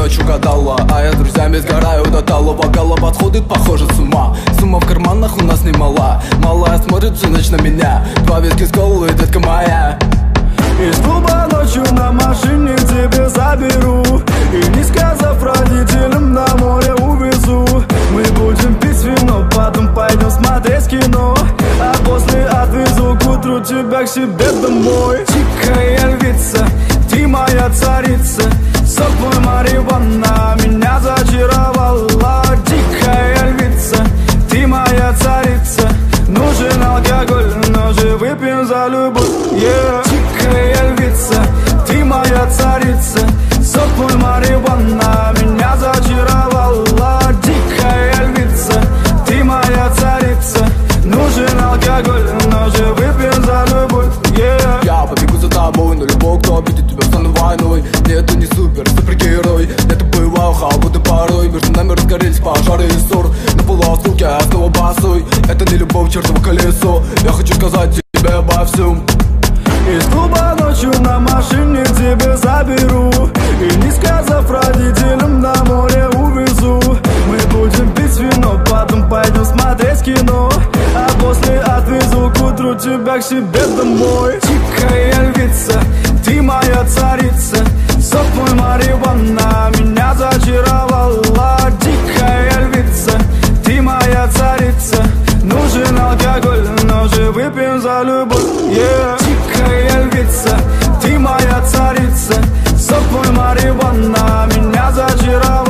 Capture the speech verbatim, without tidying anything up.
ночь угадала, а я с друзьями сгораю до талого. Голова подходит, похоже, с ума. Сумма в карманах у нас немала. Малая смотрит всю ночь на меня. Два виски с колой, детка моя. Из клуба ночью на машине тебе заберу, и не сказав родителям, на море увезу. Мы будем пить вино, потом пойдем смотреть кино, а после отвезу к утру тебя к себе домой. Дикая львица, ты моя царица, сок твой марихуана меня зачаровала. Дикая львица, ты моя царица, нужен алкоголь, но же выпьем за любовь, yeah. Дикая львица, ты моя царица, сок твой марихуана меня зачаровала. Дикая львица, ты моя царица, нужен алкоголь, но же выпьем за любовь, yeah. Я побегу за тобой, но любой, кто обидит тебя, стану войной. Нет, ты не супер, супергерой. Это бываю холодной порой. Между нами разгорелись пожары и ссор. На полуосколке я снова босой. Это не любовь, чертово колесо. Я хочу сказать тебе обо всем. Из клуба ночью на машине тебе заберу, и не сказав родителям, на море увезу. Мы будем пить вино, потом пойдем смотреть кино, а после отвезу к утру тебя к себе домой. Дикая львица, ты моя царица, сок твой марихуана меня зачаровала. Дикая львица, ты моя царица, нужен алкоголь, но же выпьем за любовь, yeah. Дикая львица, ты моя царица, сок твой марихуана меня зачаровала.